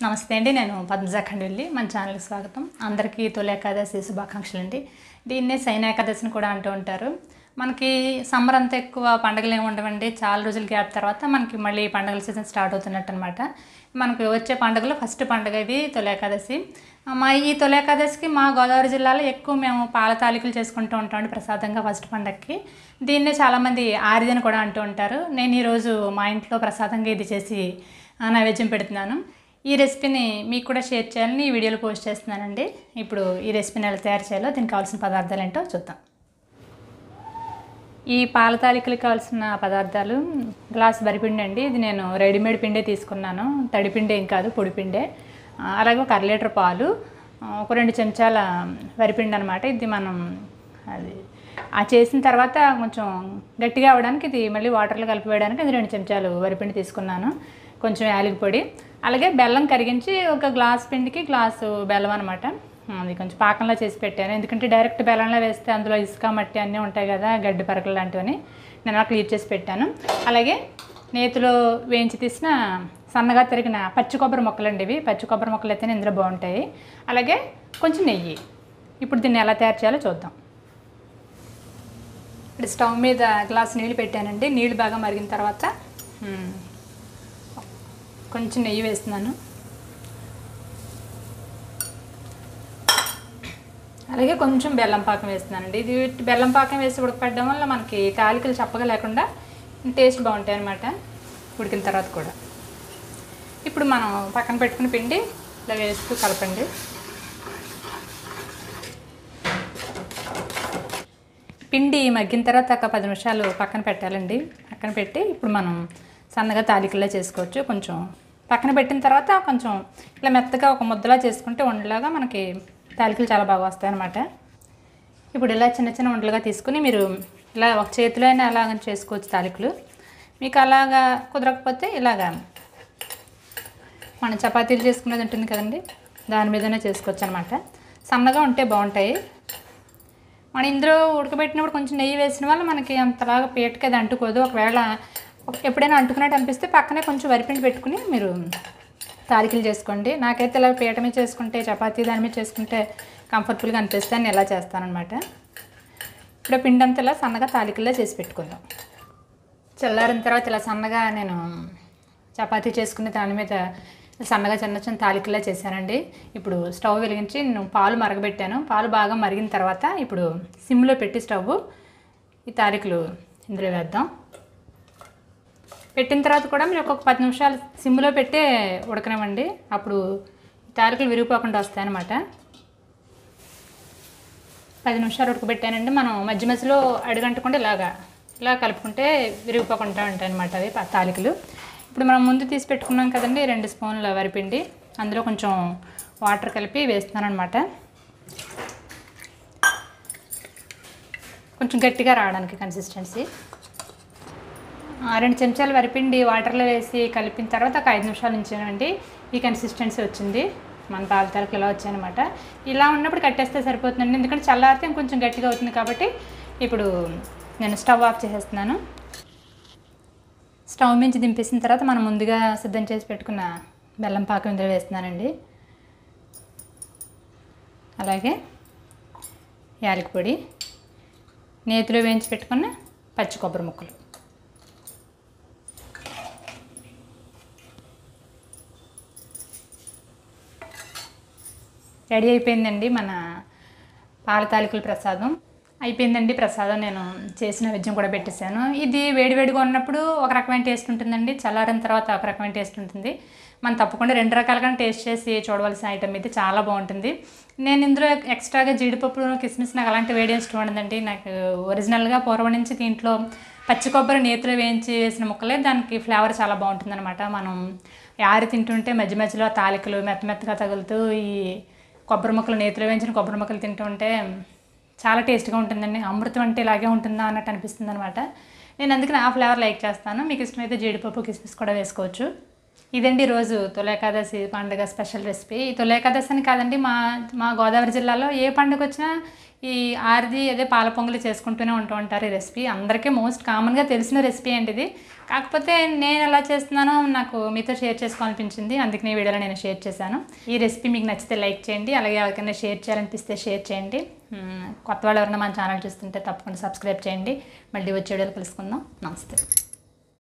నమస్తే అండి. నేను పద్మజా ఖండవల్లి. మన ఛానల్కి స్వాగతం. అందరికీ తొలి ఏకాదశి శుభాకాంక్షలు అండి. దీన్నే శయన ఏకాదశిని కూడా అంటూ ఉంటారు. మనకి సమ్మర్ అంతా ఎక్కువ పండుగలు ఏమి ఉండవండి. చాలా రోజుల గ్యాప్ తర్వాత మనకి మళ్ళీ పండుగల సీజన్ స్టార్ట్ అవుతున్నట్టు అనమాట. మనకి వచ్చే పండుగలో ఫస్ట్ పండుగ ఇది తొలి ఏకాదశి. ఈ తొలి ఏకాదశికి మా గోదావరి జిల్లాలో ఎక్కువ మేము పాలతాలికలు చేసుకుంటూ ఉంటామండి ప్రసాదంగా ఫస్ట్ పండుగకి. దీన్నే చాలామంది ఆరిది అని కూడా అంటూ ఉంటారు. నేను ఈరోజు మా ఇంట్లో ప్రసాదంగా ఇది చేసి నైవేద్యం పెడుతున్నాను. ఈ రెసిపీని మీకు కూడా షేర్ చేయాలని ఈ వీడియోలో పోస్ట్ చేస్తున్నానండి. ఇప్పుడు ఈ రెసిపీని ఎలా తయారు చేయాలో దీనికి కావాల్సిన పదార్థాలు ఏంటో చూద్దాం. ఈ పాల తాలికలకు కావాల్సిన పదార్థాలు గ్లాస్ వరిపిండి అండి. ఇది నేను రెడీమేడ్ పిండే తీసుకున్నాను. తడిపిండి ఏం కాదు, పొడిపిండే. అలాగే ఒక 1 లీటర్ పాలు, ఒక 2 చెంచాల వరిపిండి అనమాట. ఇది మనం అది చేసిన తర్వాత కొంచెం గట్టిగా అవ్వడానికి ఇది మళ్ళీ వాటర్లో కలిపి వేయడానికి అది 2 చెంచాలు వరిపిండి తీసుకున్నాను. కొంచెం యాలకి పొడి, అలాగే బెల్లం కరిగించి ఒక గ్లాస్ పిండికి గ్లాసు బెల్లం అనమాట. అది కొంచెం పాకంలో చేసి పెట్టాను. ఎందుకంటే డైరెక్ట్ బెల్లంలో వేస్తే అందులో ఇసుక మట్టి అన్నీ ఉంటాయి కదా, గడ్డి పరకలు లాంటివని నేను అలా క్లీన్ చేసి పెట్టాను. అలాగే నేతిలో వేయించి తీసిన సన్నగా తరిగిన పచ్చి కొబ్బరి ముక్కలండి. ఇవి పచ్చి కొబ్బరి ముక్కలు అయితేనే ఇందులో బాగుంటాయి. అలాగే కొంచెం నెయ్యి. ఇప్పుడు దీన్ని ఎలా తయారు చేయాలో చూద్దాం. ఇప్పుడు స్టవ్ మీద గ్లాస్ నీళ్ళు పెట్టానండి. నీళ్ళు బాగా మరిగిన తర్వాత కొంచెం నెయ్యి వేస్తున్నాను. అలాగే కొంచెం బెల్లం పాకం వేస్తున్నానండి. ఇది బెల్లం పాకం వేసి ఉడకపెట్టడం వల్ల మనకి తాలికలు చప్పగా లేకుండా టేస్ట్ బాగుంటాయి అన్నమాట ఉడికిన తర్వాత కూడా. ఇప్పుడు మనం పక్కన పెట్టుకుని పిండి ఇలా వేస్తూ కలపండి. పిండి మగ్గిన తర్వాత ఒక 10 నిమిషాలు పక్కన పెట్టాలండి. పక్కన పెట్టి ఇప్పుడు మనం సన్నగా తాలికల్లా చేసుకోవచ్చు. కొంచెం పక్కన పెట్టిన తర్వాత కొంచెం ఇలా మెత్తగా ఒక ముద్దలా చేసుకుంటే ఉండలాగా మనకి తాలికలు చాలా బాగా వస్తాయి అన్నమాట. ఇప్పుడు ఇలా చిన్న చిన్న ఉండలుగా తీసుకుని మీరు ఇలా ఒక చేతిలో అయినా అలాగ చేసుకోవచ్చు తాలికలు. మీకు అలాగా కుదరకపోతే ఇలాగా మనం చపాతీలు చేసుకునేది ఉంటుంది కదండి, దాని మీదనే చేసుకోవచ్చు అనమాట. సన్నగా ఉంటే బాగుంటాయి. మనం ఇందులో ఉడకబెట్టినప్పుడు కొంచెం నెయ్యి వేసిన వల్ల మనకి అంతలాగా పీటకి అది అంటుకోదు. ఒకవేళ ఎప్పుడైనా అంటుకున్నట్టు అనిపిస్తే పక్కనే కొంచెం వరిపిండి పెట్టుకుని మీరు తాలికలు చేసుకోండి. నాకైతే ఇలా పీట మీద చేసుకుంటే, చపాతీ దాని మీద చేసుకుంటే కంఫర్టబుల్గా అనిపిస్తే నేను ఎలా చేస్తానన్నమాట. ఇప్పుడు పిండి అంతా ఇలా సన్నగా తాలికల్లో చేసి పెట్టుకుందాం. చల్లారిన తర్వాత ఇలా సన్నగా నేను చపాతీ చేసుకునే దాని మీద సన్నగా చిన్న చిన్న తాలికల్లా చేశానండి. ఇప్పుడు స్టవ్ వెలిగించి నేను పాలు మరగబెట్టాను. పాలు బాగా మరిగిన తర్వాత ఇప్పుడు సిమ్లో పెట్టి స్టవ్ ఈ తాలికలు ఇందులో వేద్దాం. పెట్టిన తర్వాత కూడా మీరు ఒక 10 నిమిషాలు సిమ్లో పెట్టే ఉడకనివ్వండి. అప్పుడు తాలికలు విరిగిపోకుండా వస్తాయన్నమాట. 10 నిమిషాలు ఉడకబెట్టానండి. మనం మధ్య మధ్యలో అడుగంటకుండా ఇలా కలుపుకుంటే విరిగిపోకుండా ఉంటాయి అన్నమాట అవి తాలికలు. ఇప్పుడు మనం ముందు తీసి పెట్టుకున్నాం కదండి 2 స్పూన్ల వరిపిండి, అందులో కొంచెం వాటర్ కలిపి వేస్తున్నాను అనమాట. కొంచెం గట్టిగా రావడానికి కన్సిస్టెన్సీ. 2 చెంచాల వరిపిండి వాటర్లో వేసి కలిపిన తర్వాత ఒక 5 నిమిషాలు ఉంచానండి. ఈ కన్సిస్టెన్సీ వచ్చింది. మన పాల తాలికలు ఇలా వచ్చాయన్నమాట. ఇలా ఉన్నప్పుడు కట్టేస్తే సరిపోతుందండి. ఎందుకంటే చల్లారితే కొంచెం గట్టిగా అవుతుంది కాబట్టి ఇప్పుడు నేను స్టవ్ ఆఫ్ చేసేస్తున్నాను. స్టవ్ మించి దింపేసిన తర్వాత మనం ముందుగా సిద్ధం చేసి పెట్టుకున్న బెల్లం పాకం ఇందులో వేస్తున్నానండి. అలాగే యాలకి పొడి, నేతిలో వేయించి పెట్టుకున్న పచ్చి కొబ్బరి ముక్కలు, రెడీ అయిపోయిందండి మన పాల తాలికల ప్రసాదం. అయిపోయిందండి ప్రసాదం. నేను చేసిన నైవేద్యం కూడా పెట్టేశాను. ఇది వేడివేడిగా ఉన్నప్పుడు ఒక రకమైన టేస్ట్ ఉంటుందండి, చల్లారిన తర్వాత ఒక రకమైన టేస్ట్ ఉంటుంది. మనం తప్పకుండా 2 రకాలుగా టేస్ట్ చేసి చూడవలసిన ఐటమ్ ఇది. చాలా బాగుంటుంది. నేను ఇందులో ఎక్స్ట్రాగా జీడిపప్పు, కిస్మిస్ నాకు అలాంటి వేడి ఇష్టం ఉండదండి. నాకు ఒరిజినల్గా పూర్వం నుంచి దీంట్లో పచ్చి కొబ్బరి నేతిలో వేయించి వేసిన ముక్కలే దానికి ఫ్లేవర్ చాలా బాగుంటుంది అనమాట. మనం యారి తింటుంటే మధ్య మధ్యలో తాలికలు మెత్తగా తగులుతూ ఈ కొబ్బరి ముక్కలు, నేతిలో వేయించిన కొబ్బరి ముక్కలు తింటుంటే చాలా టేస్ట్గా ఉంటుందండి. అమృతం అంటే ఇలాగే ఉంటుందా అన్నట్టు అనిపిస్తుంది అనమాట. నేను అందుకని ఆ ఫ్లేవర్ లైక్ చేస్తాను. మీకు ఇష్టమైతే జీడిపప్పు, కిస్మిస్ కూడా వేసుకోవచ్చు. ఇదండి రోజు తొలేకాదశి పండుగ స్పెషల్ రెసిపీ. ఈ తొలేకాదశి అని కాదండి, మా మా గోదావరి జిల్లాలో ఏ పండుగ వచ్చినా ఈ ఆరిది అదే పాల పొంగలి చేసుకుంటూనే ఉంటూ ఉంటారు. ఈ రెసిపీ అందరికీ మోస్ట్ కామన్గా తెలిసిన రెసిపీ అండి ఇది. కాకపోతే నేను ఎలా చేస్తున్నానో నాకు మీతో షేర్ చేసుకోవాలనిపించింది, అందుకని ఈ వీడియోలో నేను షేర్ చేశాను. ఈ రెసిపీ మీకు నచ్చితే లైక్ చేయండి, అలాగే ఎవరికైనా షేర్ చేయాలనిపిస్తే షేర్ చేయండి. కొత్త వాళ్ళు ఎవరైనా మన ఛానల్ చూస్తుంటే తప్పకుండా సబ్స్క్రైబ్ చేయండి. మళ్ళీ వచ్చే వీడియోలో కలుసుకుందాం. నమస్తే.